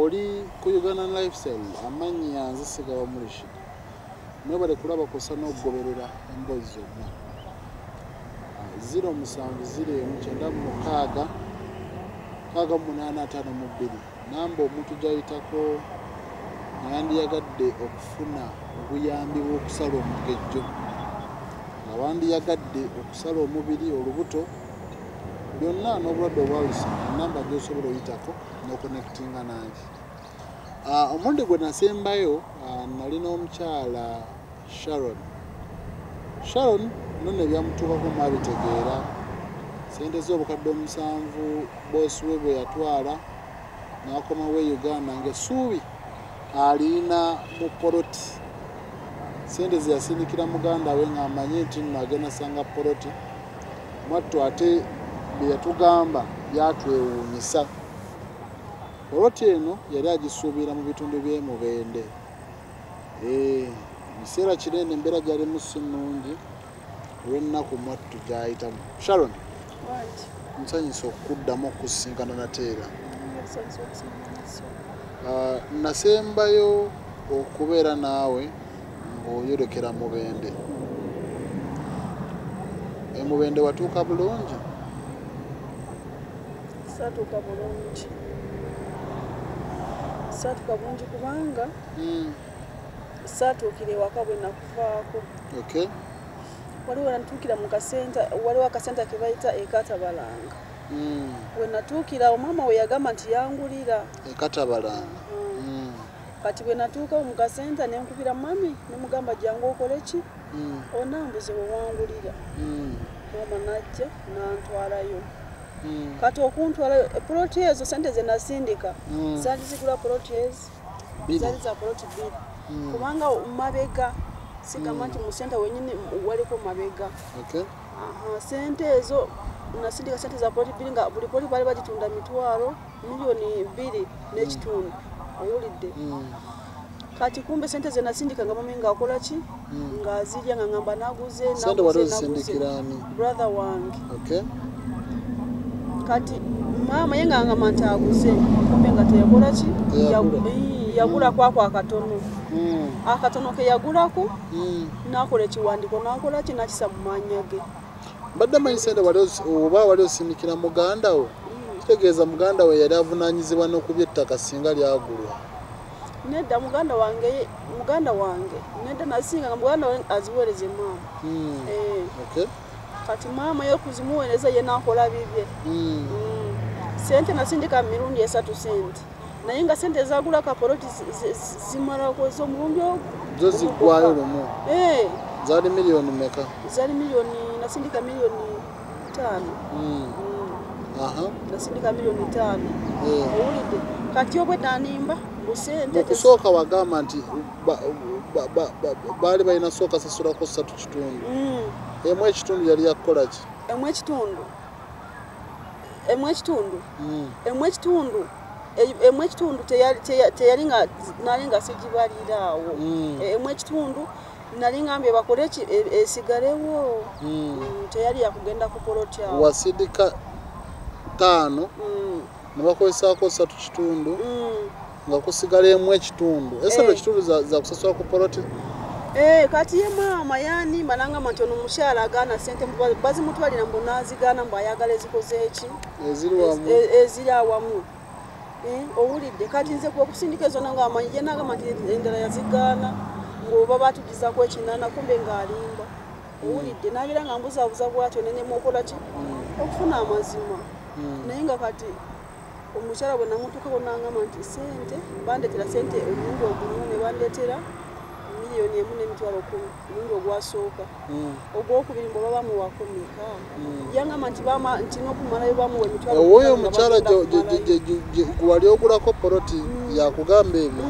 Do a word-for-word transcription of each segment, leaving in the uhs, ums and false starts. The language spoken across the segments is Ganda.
oli ku Uganda lifestyle amanyi yanze sigaba mulishi nobale kulaba kosa n'ogoberera emboozi zonna ziro musanvu ziri emu kyenda mu mukaaga kaaga munaana ataano mu bbiri namba omuntu gy'ayitako yandiyagadde okufuna obuyambi bw'okusala omugejjo nga wandiyagadde okusala omubiri olubuto byonna n'obulwadde obwawusa namba gy'osobola oyitako n'okonnekitinga nange. Omundi gwe nasembayo nalina omukyala Sharon. Sharon nno ne byamutuukako mwabitegeera sente z'obukadde omusanvu boosi we bwe yatwala n'akomawo e Uganda ng'essuubi alina mu poloti sente ze yasindikira muganda we ng'amanyi nti nno agenda sanga poloti mwattu ate bye yatugamba byatwewuunyisa. Poloti eno yali agisuubira mu bitundu by'e Mubende. Ebiseera kinene embeera gyalimu si nnungi olw'ennaku mwattu gy'ayitamu. Sharon, nsanyusa okuddamu okusinkana nateera. Nasembayo okubeera naawe ng'oyolekera Mubende. E Mubende watuuka bulungi? Saatuuka bulungi. Saatuuka bulungi kubanga saatuukira ewaka bwe nakuvaako. Okay. Waliwo natuukira mu kasenta, waliwo akasenta ke bayita ekatabalanga. Mm. Bwe natuukira omama we yagamba nti yangulira. Ekatabalanga. Mm. Kati bwe natuuka mu kasenta ne nkubira mami ne mugamba jangu okole ki? Mm. Onambuze we wangulira. Mm. Mama najja n'antwalayo. Mm. Kati okuntwala poloti ezo sente ze nasindika mm. zaali zigula poloti ezo zaali za poloti bbiri mm. kubanga mabega sigamba nti mm. mu sente wenyini waliko mabega. Okay. Aha, sente ezo nasindika sente za poloti bbiri nga buli poloti baali bagitunda mitwalo miliyoni bbiri n'ekitundu owulidde. mm. Kati kumbe sente ze nasindika nga mami ng'akola ki mm. ng'azirya nga ngamba naguze sente wali ozisindikira ani? Brother wange. Okay. Kati mama yenga manta aguze kumbe nga teyakola ki yagula mm. kwako akatono mm. akatono ke yagulako mm. nakola ekiwandiko nakola ki nakisa mu manyage. Badde manyi sente wali oba wali osindikira muganda wo kitegeeza muganda we yali avunaanyizibwa n'okubya ettaka singa lyagulwa. Nedda muganda wange muganda wange nedda nasinga nga muganda wange aziweereze mama. mm. eh. Okay. Kati mama yo kuzimuweereza ye nakola bibye. mm. mm. Sente nasindika mirundi esatu sente naye nga sente zagula kapoloti zimala kwezo omulundi ogwo zo ziggwayo lumu. Eh. Zaali miliyoni meka? Zaali miliyoni nasindika miliyoni ttaano. mm. mm. Aha. Nasindika miliyoni ttaano. Yeah. Owulidde kati obwe nanimba busente mukusooka wagamba nti baali balina sooka sasulako ssatu kitundu. mm. emu ekitundu yali yakukola ki? emu ekitundu emu ekitundu mm. emu ekitundu emu ekitundu teyali nga nali nga sigibaliraawo. mm. emu ekitundu nali ngambye bakole esigalewo. mm. mm. Teyali yakugenda ku poloti awo. Wasindika ttaano mm. ne bakolesaako ssatu kitundu mm. nga kusigala emu ekitundu. Esatu ekitundu za kusasula ku poloti. Eh, kati ye mama yani malanga mantono mushara agana sente bazi mutwalira mbo nazigana mbo ayagala ezikoze eki eziri wamu eziri awamu. Eh, owulidde kati nze kwa kusindika ezo nanga amanye naga manti endala yazigana ngo baba tugiza kwa kinana kumbe ngalimba. Owulidde nabira nga mbuza buza bwatyo nene mokola ki okufuna amazima. Naye nga kati omushara bwe namutuka konanga manti sente bandetera sente omuntu ogumu ne bandetera miliyoni emu n'emitwalo kumi omuntu ogwasooka. ogwokubiri mbo baba muwakomeka yangamba nti bama nti n'okumalayo bamuwa emitwalo. Oyo omukyala gwali ogulako poloti yakugamba ebyo.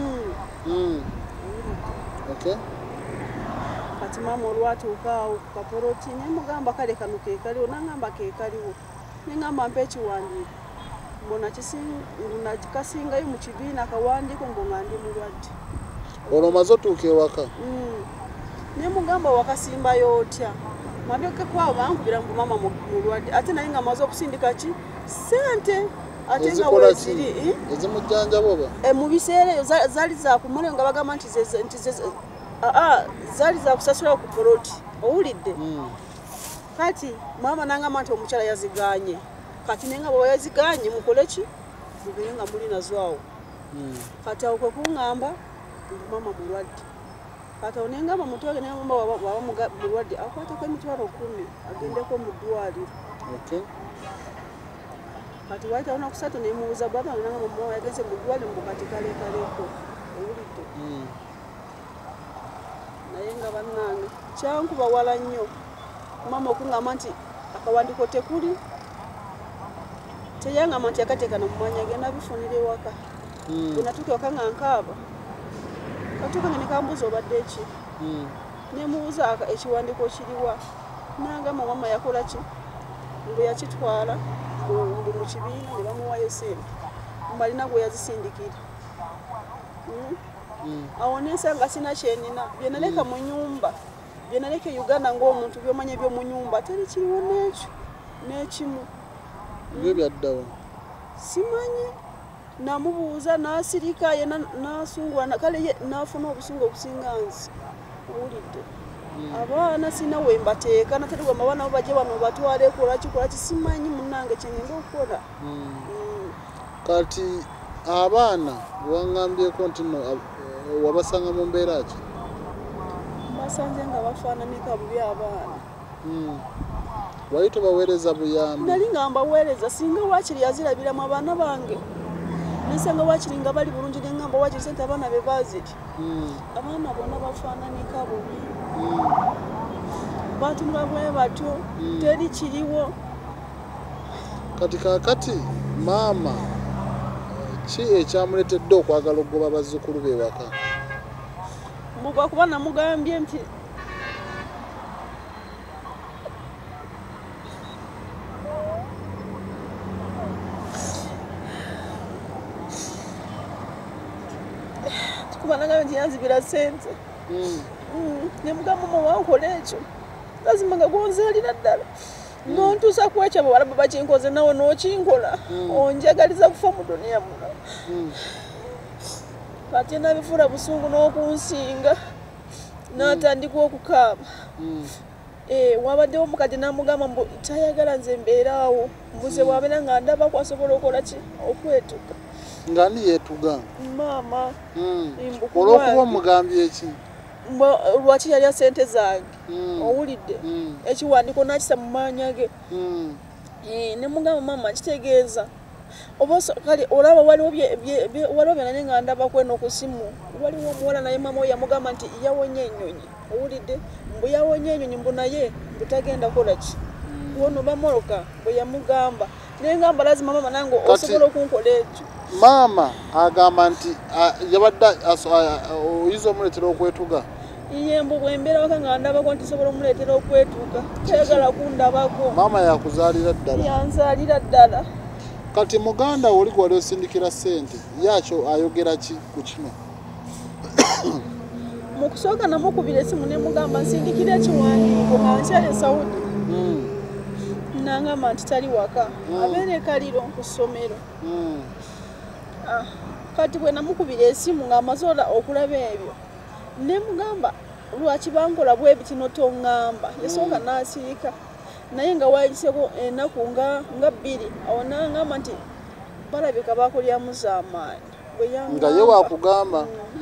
Okay. Kati mama olwatuuka awo ku kapoloti ne mugamba kale kano ke kaliwo nangamba ke kaliwo ne ngamba mpa ekiwandiiko mbona kikasingayo mu kibiina kawandiiko mbo nga ndi mulwadde. Olwo omaze otuuka ewaka? mm. Ne mugamba wakasimbayo otya mabyoke kwabo bankubira mbu mama mulwadde ate naye nga amaze okusindika ki sente ate nga weziri ezimujjanjaba oba mu biseera eyo zaali zakumule nga bagamba nti zaali zakusasula ku poloti owulidde kati maama nangamba nti omukyala yaziganye kati nenga bwe yaziganye mukole ki mugeye nga muli nazo awo kati awo kwekuŋŋamba maama mulwadde kati awo nengamba mutwage nengamba waba mulwadde akwateko emitwalo kumi agendeko mu ddwaliro kati waita ona kusatu nemubuuza baba nangamba mama yageze mu ddwaliro mbukati kalekaleko owulidde naye nga bannange kyankuba wala nnyo mama okuŋŋamba nti akawandiko tekuli teyangamba nti yakateekana mu mwanya agenda bifunira ewaka bwe natuuka ewaka nga nkaaba katuuka nga nekambuuza obadde eki nemubuuza ekiwandiiko kiriwa nangamba mama yakola ki bwe yakitwala mbu mu kibiina ne bamuwayo sente mbalina gwe yazisindikira awo nensanga sina kyenina byenaleka mu nyumba byenaleka e Uganda ng'omuntu byomanya ebyomu nyumba teri kiriwo n'ekyo n'ekimu byo byaddawo simanyi namubuuza n'asirika ye n'asungula kale ye n'afuna obusungu obusinga nsi owulidde abaana sina we mbateeka nateri gwe abaana bo bajje bano batwale kola kikola kisimanyi munnange kyengenda okukola kati abaana waŋŋambyeko nti no wabasanga mu mbeera ki basanze nga bafaananika bubi abaana wali tobaweereza buyambi nali nga mbaweereza singa waakiri yazirabiramu abaana bange nesanga waakiri nga bali bulungi neŋŋamba waakiri sente abaana be baaziri abaana bonna bafaananika bubi batunula bwe batyo teri kiriwo kati kaakati maama ki ekyamuleetedde okwagala okugoba bazzukulu be waka mbuba kuba namugambye nti kuba nagambye nti yanzibira sente nemugamba mama wankola ekyo lazima nga gonzaalira ddala nontuusa ku ekyo abawala bakinkoze nawe n'okinkola onjagaliza kufa mu duniya muno kati nabifuula busungu n'okunsinga n'atandika okukaaba wabaddewo omukadde n'amugamba mbu tayagala nze mbeeraawo mbuze wabeera nga ndaba kwasobola okukola ki okwetuga ng'ani yeetuga maama olw'okuba omugambye eki lwaki yalya sente zange owulidde ekiwandiiko nakisa mu maanya ge nemugamba maama kitegeeza kale olaba waliwo byanaye nga ndaba kweno ku simu waliwo omuwala naye maama we yamugamba nti yawonye ennyonyi owulidde mbu yawonye ennyonyi mbu naye mbutagenda kukola ki wono bamoloka bwe yamugamba naye ngamba lazima maama nange osobola okunkola ekyo maama agamba nti yabadde oyinza omuleetera okwetuga iye mbu bwembeera waka nga ndabako nti sobola omuleetera okwetuga tayagala kundabako maama yakuzaalira ddala yanzaalira ddala kati muganda oli gwali osindikira ssente yakyo ayogera ki ku kino mu kusooka namukubira esimu ne mugamba nsindikira ekiwandiiko nga nkyali Saudi nangamba nti tali waka abeera ekaliro ku ssomero kati bwe namukubira esimu ng'amaze okulaba ebyo ne mugamba lwaki bankola bwe biti notoŋŋamba yasooka n'asirika naye nga wayiseko ennaku nga bbiri awo nangamba nti balabika bakolyamu z'amaanyi nga ye wakugamba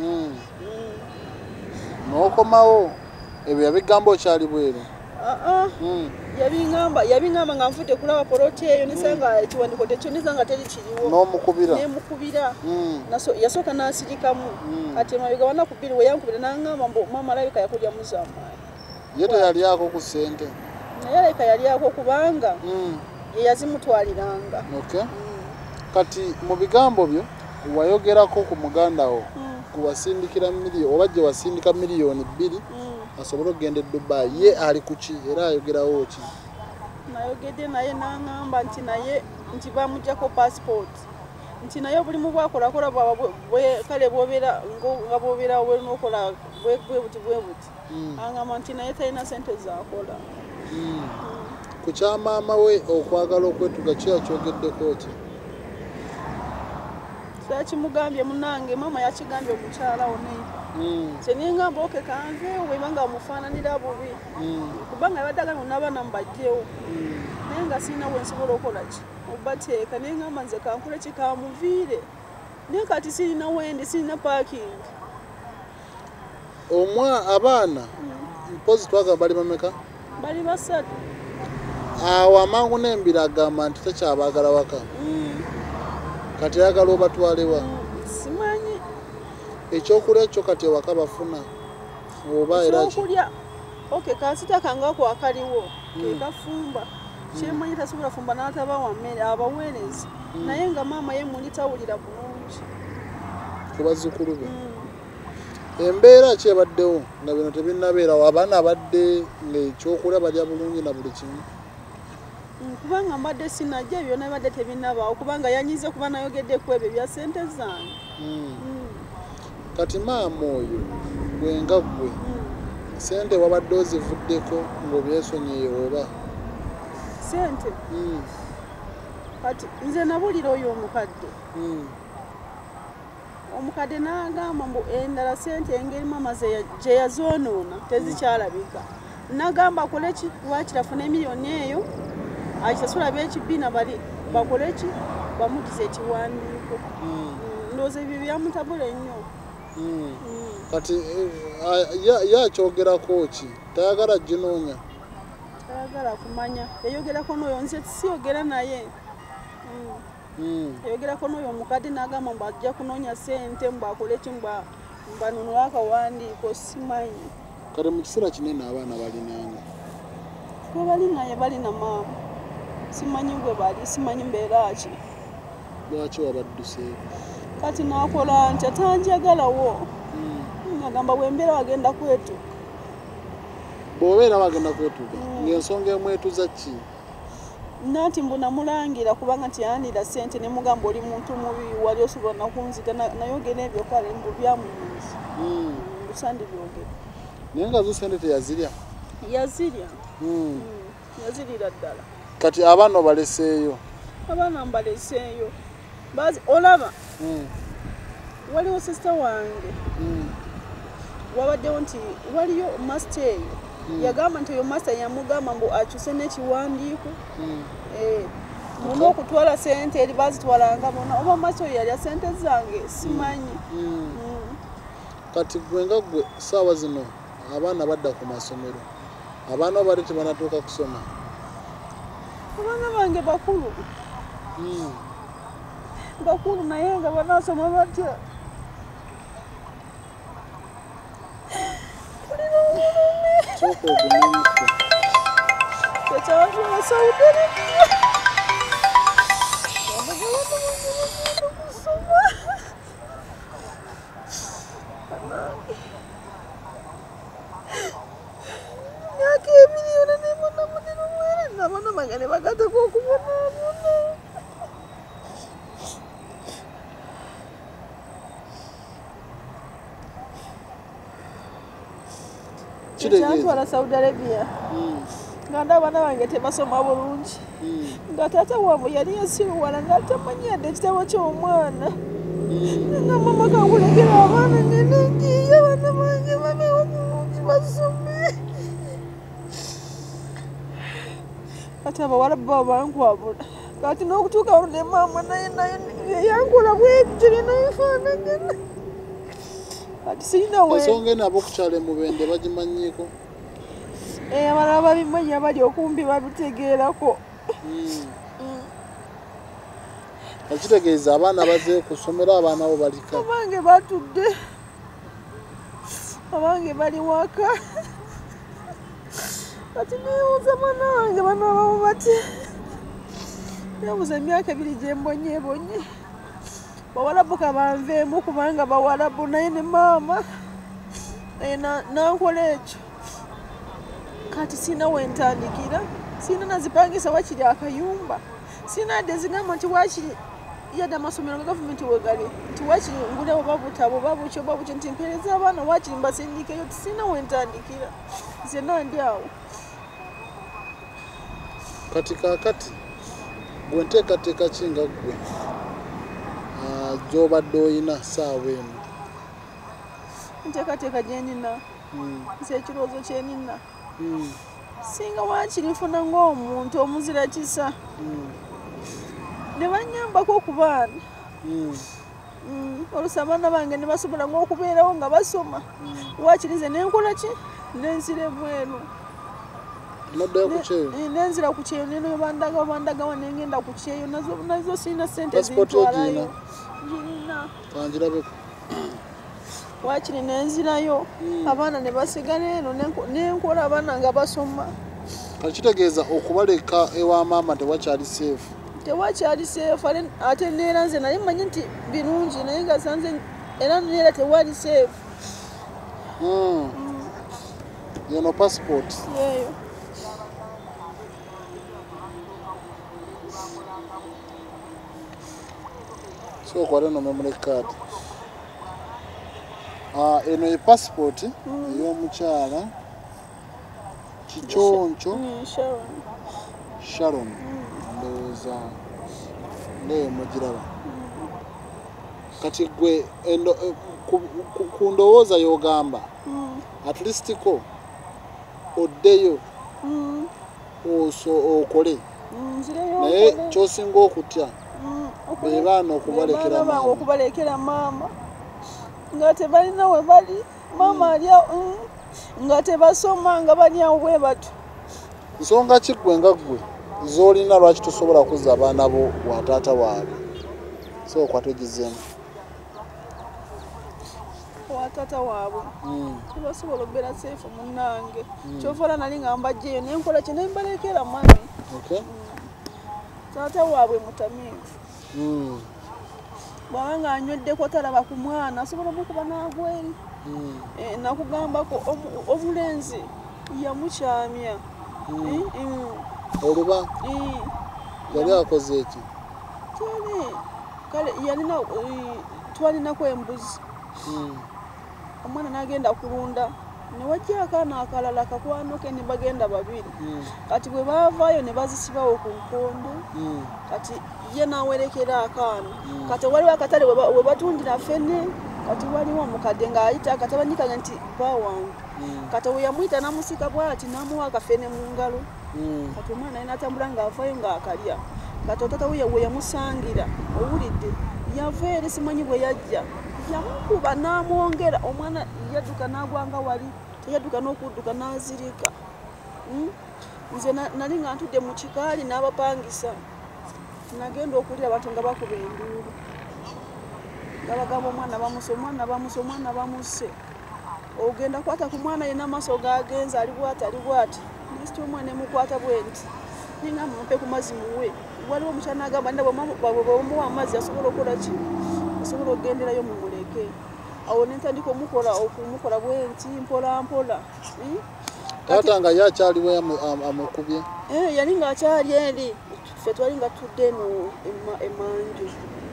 n'okomawo ebyo yabigamba okyali bweru yabingamba yabingamba nga nfudde kulaba poloti eyo nesanga ekiwandiiko tekyo nesanga teri kiriwo n'omukubira nemukubira yasooka n'asirikamu kati emabega banaku bbiri we yankubira nangamba mbu maama alabika yakulyamu z'amaanyi ye teyalyako ku ssente naye alabika yalyako kubanga ye yazimutwaliranga kati mu bigambo byo wayogerako ku muganda wo kuwasindikira miliyoni oba gye wasindika miliyoni bbiri asobole okugenda e Dubai ye ali kuki era ayogerawo ki nayogedde naye n'aŋŋamba nti naye nti bamuggyako passport nti naye obulimu bwakolakola kale bwobeera nga bwobeerawo bwe nokola bwe buti bwe buti aŋŋamba nti naye talina sente zakola ku kyamaama we okwagala okwetuga ki yakyogeddeko ki yakimugambye munange mama yakigambye omukyala oneiba kye ningamba oke kanveewo bwebanga mufaananira bubi kubanga yabadde agambye n'abaana mubajjewo naye nga sirina bwe nsobola okukola ki obateeka naye ngamba nze kankole ki kamuviire naye kati sirina wendi sirina paakingi. Omwa abaana mpozi twagamba bali bameka? Bali basatu. Awo amangu n'embira agamba nti takyabaagala waka. Kati ayagala obatwalewa. Simanyi. Ekyokulya ekyo kati ewaka bafuna oba era ki? Ekyokulya oke kasita kangako akaliwo ke kafumba kyemanyi tasobola fumba n'atabawa mmere abaweereza naye nga maama ye muli tawulira bulungi ku bazzukulu be. Embeera ki ebaddewo nga bino tebinnabeerawo abaana abadde ng'ekyokulya balya bulungi na buli kimu? Kubanga mbadde sinajja ebyo byonna bibadde tebinnabaawo kubanga yanyize kuba nayogeddeku ebyo bya ssente zange. Kati maama oyo gwe nga ggwe ssente wabadde ozivuddeko ng'obyesonyiye oba? Ssente? Kati nze nabulira oyo omukadde. Omukadde n'agamba mbu endala ssente engeri maama gye yazoonoona tezikyalabika. N'agamba akole ki lwaki afune miliyoni eyo akisasula ab'ekibiina bali bakole ki bamugize ekiwandiiko. Ndowooza ebyo byamutabula ennyo. Kati yakyogerako ki? Tayagala ginoonya? Tayagala kumanya. Yayogerako n'oyo nze siyogera naye. Yayogerako n'oyo omukadde n'agamba mbu ajja kunoonya ssente mbu akole ki mbanunula akawandiiko simanyi. Kale mu kiseera kinene abaana balinaani? Gwe bali naye bali na maama. Simanyi gwe bali simanyi mbeera ki. Lwaki wabadduseeko? Kati nakola ntya tanjagalawo. Nagamba bwembeera wagenda kwetuga. Bw'obeera wagenda kwetuga ng'ensonga emwetuza ki? Nati mbu namulangira kubanga tiyandira ssente ne mugamba oli muntu mubi wali osobola nakunzita nayogera ebyo kale mbu byamunyumiza. Busandi byogera. Naye nga zo ssente teyazirya? Yazirya. Yazirira ddala. Kati abaana obaleseeyo? Abaana mbaleseeyo. Bazi olaba waliwo sisita wange wabaddewo nti waliyo masita eyo yagamba nti oyo masita yamugamba mbu akyuse n'ekiwandiiko muna okutwala ssente eri bazitwalanga bona oba masita oyo yalya ssente zange simanyi. Kati gwe nga gwe ssaawa zino abaana badda ku masomero abaana obadde tebanatuuka kusoma? Abaana bange bakulu bakulu naye nga banasoma batya? Sooka ogumenyeko. Tekyawatula Saudi Arabia. Myaka emiliyoni nebona munene mwere nabona magane bagatako okubonaabona. Tekyantwala Saudi Arabia nga n'abaana bange tebasoma bulungi nga taata waabwe yali yasiruwala nga tamanyi yadde ekitabo ky'omwana nga mama kankulekera abaana ngenda ngiye abaana bange babeewo bulungi basome. Kati abawala baba bankwabula kati n'okutuuka olwo ne maama naye naye yankola bwebyo byonna bifaanagana. Kati sirina we ensonga eno ab'okukyala emubende bagimanyiiko? Abalala babimanya bali okumpi babitegeerako. Okitegeeza abaana bazze ku ssomero abaana bo balika? Abange batudde abange bali waka. Kati neebuuza mwana wange banaababo bati neebuuza emyaka ebiri gye mbonyeebonye bawalabu kabanveemu kubanga bawalabu naye ne maama naye nankola ekyo. Kati sina wentandikira sina nazipangisa wakiri akayumba sina yadde zigamba nti wakiri yadde amasomero ga gavumenti wegali nti wakiri ngulewo babutabo babukyo babukyo nti mpeereza abaana wakiri mbasindikeyo tisina wentandikira nze nandi awo. Kati kaakati gwe nteekateeka ki nga ggwe gy'obadde oyina ssaawa eno? Nteekateeka gye nina nze ekirowoozo kye nina singa waakiri nfuna ng'omuntu omuzira kisa ne bannyambako ku baana oluusi abaana bange ne basobola ng'okubeerawo nga basoma waakiri nze nenkola ki nenzira ebweru nenzira ku kyeyo neno bandaga bandagawa nengenda ku kyeyo nazo sirina ssente zintwalayo girina waakiri nenzirayo abaana ne basigala eno nenkola abaana nga basoma kakitegeeza okubaleka ewa maama tewakyali seefu tewakyali seefu ate neera nze naye mmanyi nti birungi naye nga sanze era neera tewali seefu yono passport yeeyo so okwate no memory card ah eno e passport ey'omukyala kikyonco Sharon ndowooza naye mugiraba kati gwe ku ndowooza y'ogamba at least ko oddeyo okole naye kyosinga okutya be baana okubalekera maama nga tebalina we bali maama alya nga tebasoma nga bali awo bwe bato nsonga ki ggwe nga ggwe z'olina lwaki tosobola kuzza abaana bo wa taata waabwe so okwatugizeemu wa taata waabwe tebasobola okubeera seefu munnange kyovola nali nga mbajjeeyo nenkola kye nembalekera mami taata waabwe mutamiivu bwaba nga anyweddeko talaba ku mwana asobola okuba n'agweri nakugambako omulenzi yamukyamya oluba yali akoze eki kale yalina twalinako embuzi omwana n'agenda kulunda ne wajja akaana akalala kakwanoke ne bagenda babiri kati bwe baavaayo ne bazisibawo ku nkondo kati ye n'awerekera akaana kati waliwo akatale we batundira ffene kati waliwo omukadde ng'ayita kati abanyikaga nti bawangu kati we yamuyita n'amusika bw'ati n'amuwa akafene mu ngalo kati omwana naye n'atambula ng'avaayo ng'akalya kati otata we we yamusangira owulidde yava eri simanyi bwe yajja yamukuba n'amwongera omwana yadduka n'agwanga wali teyadduka n'okudduka n'azirika nze nali nga ntudde mu kikaali n'abapangisa nagenda okulira abantu nga bakuba enduulu nga bagamba omwana bamuse omwana bamuse omwana bamuse ogenda kwata ku mwana yenna amaaso g'agenza ali bwati ali bwati nesiti omwana emukwata bwe nti ninga mumpe ku mazzi muwe waliwo omukyala n'agamba nda bwemuwa amazzi asobola okukola ki asobola okugenderayo mumuleke awo nentandika omukola okumukola bwe nti mpola mpola taata nga ye akyaliwo amukubye yali ng'akyali eri ffe twali nga tudde eno emanju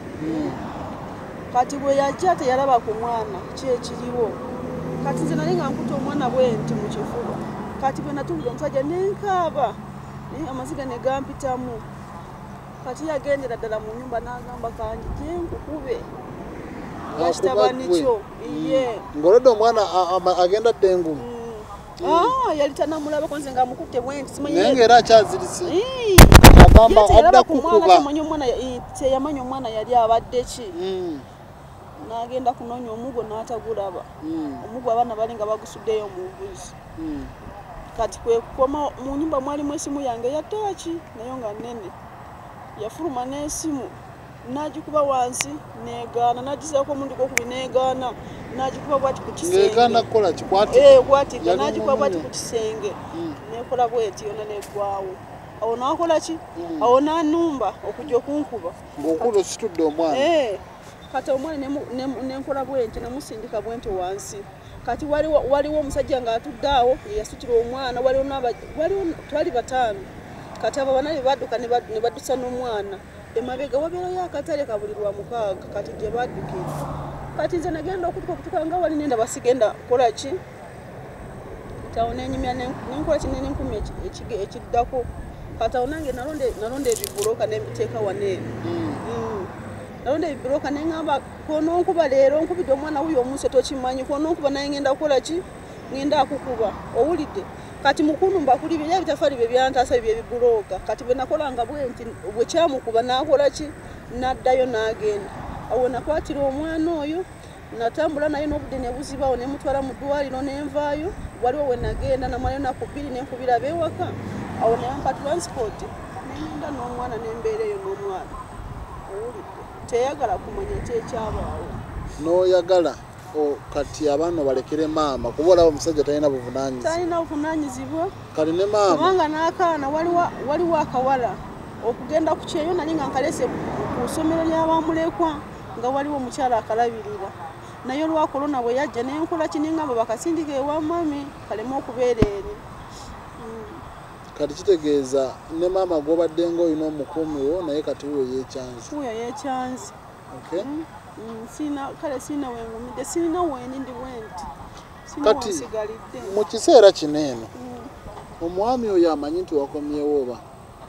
kati bwe yajja teyalaba ku mwana kyekiriwo kati nze nali nga nkuta omwana bwe nti mu kifuba kati bwe natuulira omusajja nenkaaba amaziga ne gampitamu kati yagendera ddala mu nnyumba n'agamba kanji gye nkukube nga kitabani kyo ye ng'olwedde omwana agenda ddengu yali tanamulabako nze nga amukutte bwe nti simanyi naye ng'era akyazirise agamba adda kukuba teyamanya omwana yali abadde ki n'agenda kunoonya omuggo n'atagulaba omuggo abaana bali nga bagusuddeyo mu mbuzi kati kwe kukoma mu nnyumba mwalimu esimu yange ya tooki nayo nga nnene yafuluma n'esimu n'agikuba wansi negaana n'agisaako omundi gwokubi negaana n'agikuba bwati ku kisenge n'agikuba bwati ku kisenge nekola bweti yona neggwawo awo n'akola ki awo n'annumba okujja okunkuba ng'okula ositudde omwana kati omwana nenkola bwenti nemusindika bwenti wansi kati waliwo omusajja ng'atudde awo yeyasitira omwana waliwo twali bataano kati abo bana badduka ne baddusa n'omwana emabega wabeerayo akatale ka buli lwa mukaaga kati gye baddukira kati nze nagenda okutuka okutuka nga wali nenda basigenda kukola ki tawo nenyumya nenkola ki nenkumi ekiddako kati awo nange nalonda ebibuloka nebiteeka waneeno nalonda ebibuloka neŋŋamba kwononkuba leero nkubidde omwana wuyo omunsi tokimanyi kwononkuba naye ngenda kukola ki ngenda akukuba owulidde kati mukulu mbakuli biri ebitafaali bye byantaasa bye bibuloka kati bwe nakolanga bwe nti bwe kyamukuba n'akola ki n'addayo n'agenda awo nakwatira omwana oyo natambula naye n'obudde ne buzibawo ne mutwala mu ddwaliro n'envaayo waliwo we nagenda namalayo naku bbiri n'enkubira ab'ewaka awo ne yampa transport nengenda n'omwana n'embeera eyo n'omwana owulidde teyagala kumanya kyekyabaawo n'oyagala kati abaana balekere maama kuba olaba omusajja talina buvunaanyizibwa talina buvunaanyizibwa kali ne maama kubanga n'akaana waliwo akawala okugenda ku kyeyo nali nga nkalese ku ssomero ly'abamulekwa nga waliwo omukyala akalabirira naye olwa korona bwe yajja nenkola kinengamba bakasindika ewa mami kaleme okubeera eri kati kitegeeza ne maama gwobadde ng'olina omukuumi wo naye kati wuyo yeekyanzi wuyo yeekyanzi okay. mm. mm. sina kale sina wengumidde sirina wendindi bwenti kati mu kiseera kino eno mm. omwami oyo amanyi nti wakomyewo oba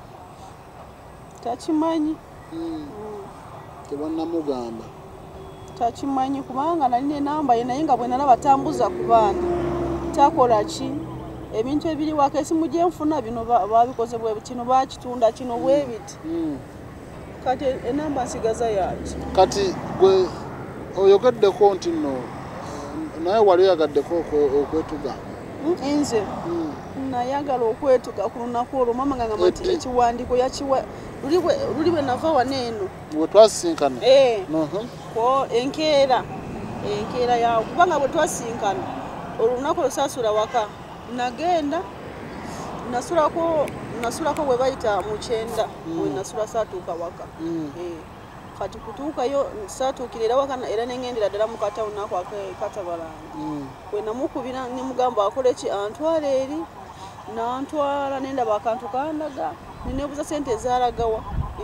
takimanyi mm. mm. tebannamugamba takimanyi kubanga nalina enamba ye naye nga bwe nalaba tambuza ku baana takola ki ebintu ebiri waka esimu gye nfuna bino babikoze bwe kino bakitunda kino bwe biti mm. kati enamba nsigaza yaki kati gwe oyogeddeko nti nno naye wali oyagaddeko okwetuga nze mm. nayagala okwetuga ku lunaku olwo mama nga ngamba nti ekiwandiiko yakiwa luli bwe nava waneeno bwe twasisinkana ko enkeera enkeera yawo kubanga bwe twasinkana olunaku olusaasula waka nagenda nasulako nasulako bwe bayita mu kyenda bwe nasula saatuuka waka kati kutuukayo saatuukira era waka era nengendera ddala mu katawuni ako akatabalanga bwe namukubira ne mugamba akole ki antwala eri nantwala nendaba akantu kandaga neneebuza sente ezalagawa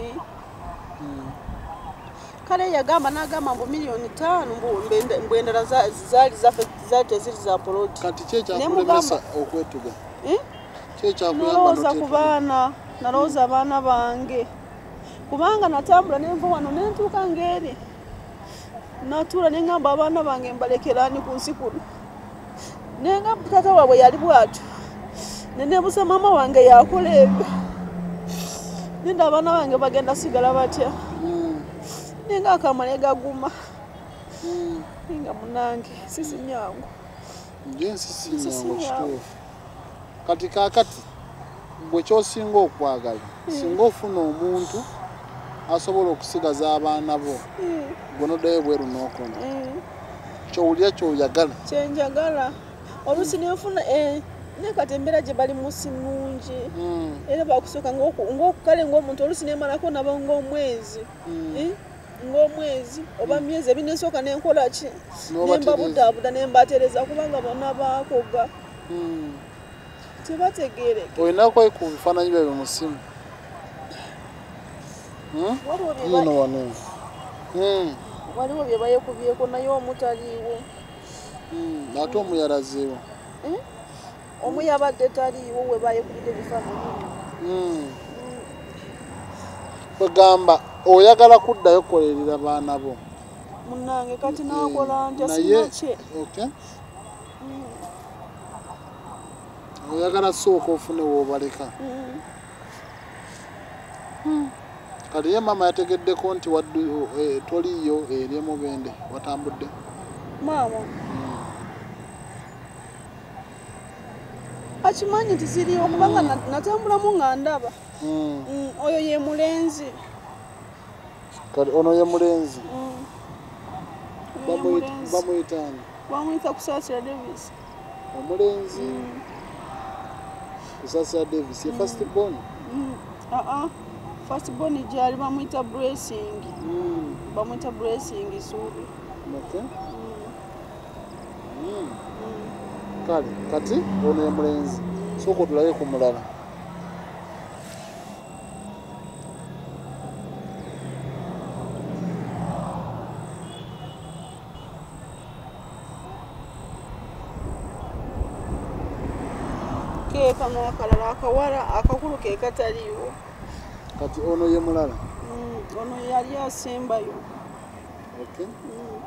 kale yagamba nagamba mbu miliyoni ttaano mbu endala zaali zaffe zaali teziri za poloti kati kyekyakulemesa okwetuga nalowooza ku baana nalowooza abaana bange kubanga natambula nenva wano nentuuka ng'eri natuula nengamba abaana bange mbalekeraani ku nsi kuno nengamba taata waabwe yali bwatu neneebuza maama wange yakola ebyo nenda abaana bange bagenda sigala batya nenga akamale gaguma nenga munange sisi nyangu njensi sinyangu kituufu kati kakati bwe kyosinga okwagala singa ofuna omuntu asobola okusigaza abaana bo gonoddayo bweru n'okona kyowulira kyoyagala kyenjagala oluusi nenfuna ne kati embeera gye bali musi nungi era bakusooka ng'okukale ng'omuntu oluusi nemalako nabo ng'omwezi ng'omwezi oba myezi ebinesooka nenkola ki nembabudaabuda nembatereza kubanga bonna baakoga tebategereke olinako ku bifaananyi byabe mu simu ino wano waliwo bye bayekubyeko naye omutaliiwo ate omuyalazeewo omuyabadde taliiwo we bayekubidde ebifaananyi kwegamba oyagala kuddayo kukolerera baana bo munange kati nakola ntya sinakye oyagala sooka ofune woobaleka kati ye maama yategeddeko nti toliiyo eri emubende watambudde maama akimanyi nti ziriyo kubanga natambulamu nga ndaba oyo ye mulenzi kati ono ye mulenzi bamuyitaani bamuyita kusaasira davis omulenzi kusaasira davis ye first born aa first born gyali bamuyita blessing bamuyita blessing suubi kale kati ono ye mulenzi sooka otulabe ku mulala kano akalala akawala akakulu ke kataliiwo kati ono ye mulala ono yali asembayo Okay. Mm.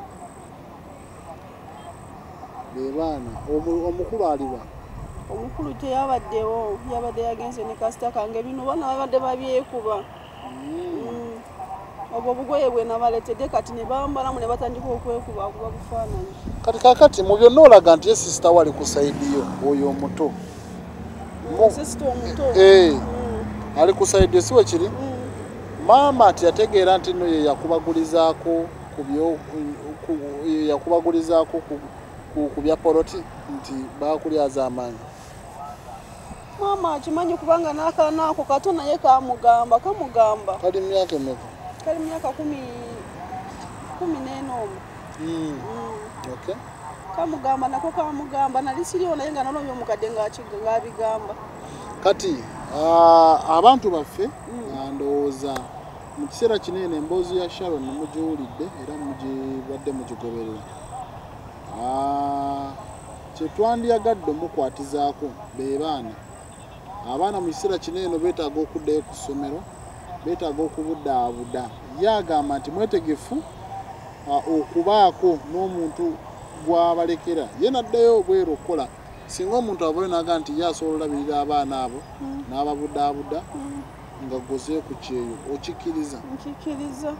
Bebaana omukulu aliwa? Omukulu teyabaddewo, yabadde yagenze ne kasita kange bino bana babadde babyekuba. Mm. Obwo bugoye bwe nabaletedde kati ne bambalamu ne batandika okwekuba kuba bufaananyi. Kati kakati mu byonna olaga nti ye sisita wali ku sayidi yo oyo omuto. Sisita omuto. Eh. Mm. Ali ku sayidi siwe kiri? Mm. Maama ati yategeera nti nno ye yakubagulizaako ku byo yakubagulizaako ku bya poloti nti baakulyaza amaanyi. Maama akimanyi kubanga n'akaana ako kato naye kamugamba kamugamba. Kali myaka emeka? Kali myaka kumi kumi n'ena omwo. Mm. Okay. Kamugamba nako kamugamba nali siriwo naye nga nolomye omukadde ng'abigamba. Kati abantu baffe ndowooza mu kiseera kinene emboozi ya Sharon mugiwulidde era mugibadde mugigoberera. Kye twandiyagadde omukwatizaako be baana. Abaana mu kiseera kinene beetaaga okuddayo ku ssomero, beetaaga okubudaabuda. Ye agamba nti mwetegefu okubaako n'omuntu gwabalekera. Ye n'addayo obweru okukola. Singa omuntu avayo n'agamba nti ye asobola olabirira abaana abo n'ababudaabuda nga goze ku kyeyo okikkiriza? Nkikkiriza.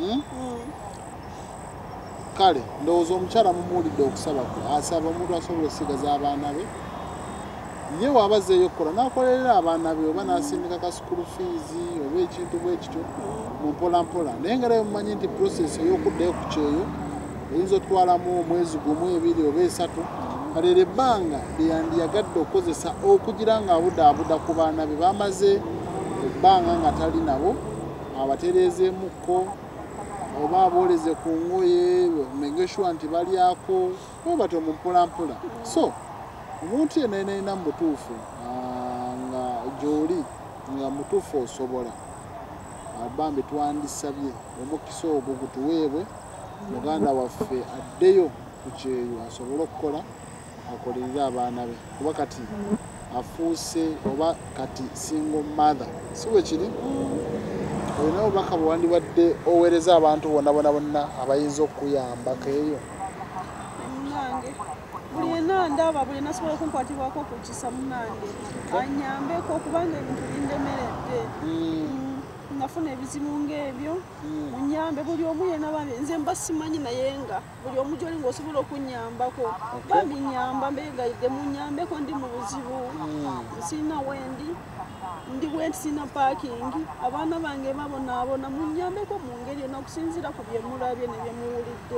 Kale ndowooza omukyala mumuwulidde okusaba kwe, asaba omuntu asobola okusigaza abaana be. Ye waabazeeyo okukola n'akolerera abaana be oba n'asindika ka school fees oba ekintu bwe kityo mu mpolampola. Naye nga naye mumanyi nti process ey'okuddayo ku kyeyo eyinza otwalamu omwezi gumu ebiri oba esatu. Kale ebbanga lye yandiyagadde okukozesa okugira ng'abudaabuda ku baana be bamaze ebbanga nga tali nabo, abatereezeemukko oba abooleze ku ngoye make sure nti balyako bwe batyo mu mpolampola. So omuntu yenna yenna mu butuufu nga gy'oli nga mutuufu osobola abambi twandisabye omukisa ogwo gutuweebwe muganda waffe addeyo ku kyeyo asobole okukola akolerere abaana be kuba kati afuuse oba kati single mother si bwe kiri. Olina obubaka bwe wandibadde oweereza abantu bonna bonna bonna abayinza okuyambako eyo? Munange buli yenna ndaba buli nasobola okunkwatibwako ku kisa munange anyambeko kubanga ebintu bindemeredde. Nafuna ebizibu ng'ebyo munyambe buli omu yenna bambi nze mba simanyi naye nga buli omu gy'oli ng'osobola okunnyambako bambi nyamba mbegayidde munyambeko ndi mu buzibu sirina wendi ndi bwenti sirina paakingi abaana bange babonaabona munyambeko mu ngeri yonna okusinziira ku bye mulabye ne bye muwulidde.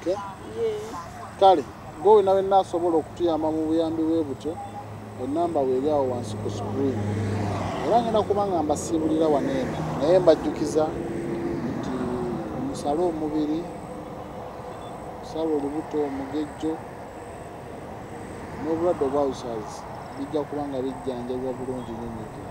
Kale gwe nawe naasobola okutuyamba mu buyambi bwe butyo ennamba weeri awo wansi ku screen era ngenda kuba nga mbasiibulira waneena naye mbajjukiza nti omusalo omubiri omusalo olubuto omugejjo n'obulwadde obwa ulcers bijja kuba nga bijjanjabibwa bulungi nnyo.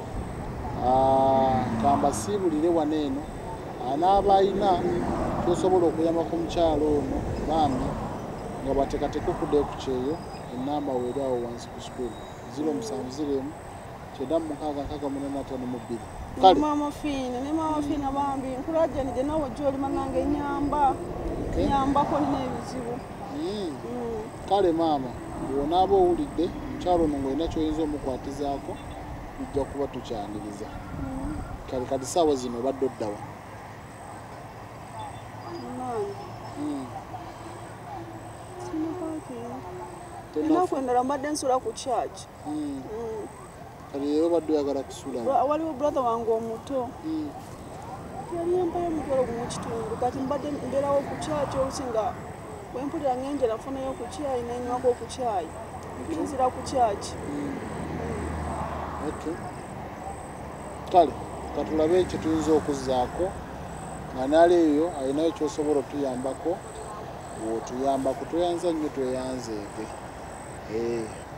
Kambasiibulire waneeno anaaba ayina kyosobola okuyamba ku mukyalo ono bambi nga bateekateeka okuddayo ku kyeyo ennamba weeri awo wansi ku screen ziro musanvu ziro emu kyenda mu mukaaga nkaaga munaana ttaano mu bbiri. Kale Maama Fiina ne Maama Fiina bambi nkulaajanidde nawe gy'oli manange nyamba nyambako nina ebizibu. Kale maama bw'onaaba owulidde mukyalo ono ng'olina ky'oyinza omukwatizaako tujja kuba tukyaniriza. Kale kati ssaawa zino obadde oddawa? Ennaku endala mbadde nsula ku charge. Kale leero obadde oyagala kusula? Waliwo brother wange omuto yali yampayo omutwalo gumu kitundu kati mbadde mbeerawo ku charge oluusi nga bwe mpulira ng'enjala nfunayo ku caayi n'enywako ku caayi nzira ku charge. Kale katulabe kye tuyinza okuzzaako nga nali eyo alinayo ky'osobola otuyambako bw'otuyambako tweyanza nnyo tweyanzeege.